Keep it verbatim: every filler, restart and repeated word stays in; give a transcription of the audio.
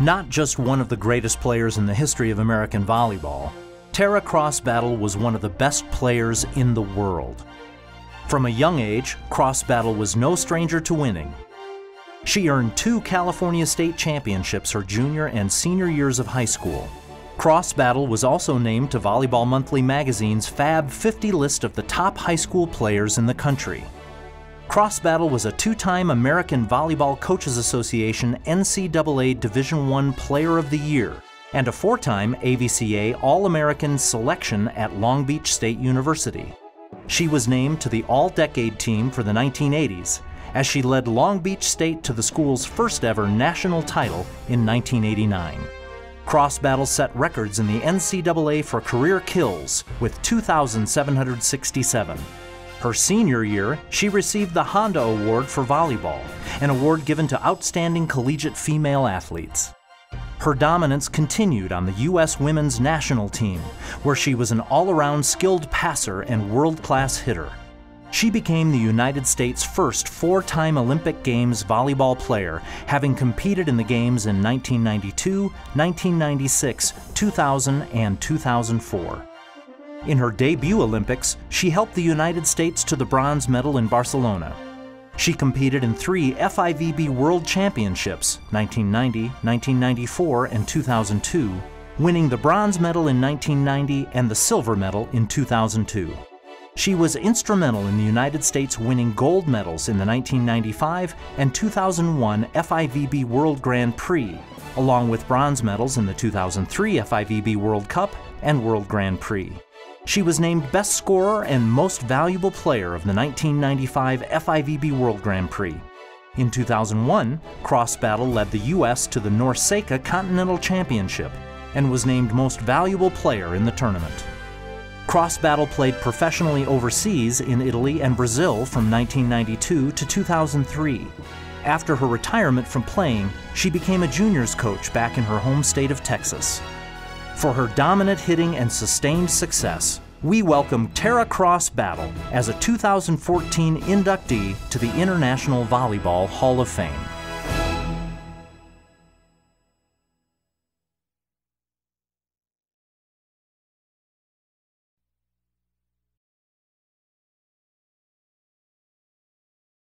Not just one of the greatest players in the history of American volleyball, Tara Cross-Battle was one of the best players in the world. From a young age, Cross-Battle was no stranger to winning. She earned two California State Championships her junior and senior years of high school. Cross-Battle was also named to Volleyball Monthly magazine's Fab fifty list of the top high school players in the country. Cross-Battle was a two-time American Volleyball Coaches Association N C double A Division one Player of the Year and a four-time A V C A All-American selection at Long Beach State University. She was named to the All-Decade team for the nineteen eighties as she led Long Beach State to the school's first-ever national title in nineteen eighty-nine. Cross-Battle set records in the N C double A for career kills with two thousand seven hundred sixty-seven. Her senior year, she received the Honda Award for volleyball, an award given to outstanding collegiate female athletes. Her dominance continued on the U S women's national team, where she was an all-around skilled passer and world-class hitter. She became the United States' first four-time Olympic Games volleyball player, having competed in the Games in nineteen ninety-two, nineteen ninety-six, two thousand, and two thousand four. In her debut Olympics, she helped the United States to the bronze medal in Barcelona. She competed in three F I V B World Championships, nineteen ninety, nineteen ninety-four, and two thousand two, winning the bronze medal in nineteen ninety and the silver medal in two thousand two. She was instrumental in the United States winning gold medals in the nineteen ninety-five and two thousand one F I V B World Grand Prix, along with bronze medals in the two thousand three F I V B World Cup and World Grand Prix. She was named Best Scorer and Most Valuable Player of the nineteen ninety-five F I V B World Grand Prix. In two thousand one, Cross-Battle led the U S to the NORCECA Continental Championship and was named Most Valuable Player in the tournament. Cross-Battle played professionally overseas in Italy and Brazil from nineteen ninety-two to two thousand three. After her retirement from playing, she became a juniors coach back in her home state of Texas. For her dominant hitting and sustained success, we welcome Tara Cross-Battle as a two thousand fourteen inductee to the International Volleyball Hall of Fame.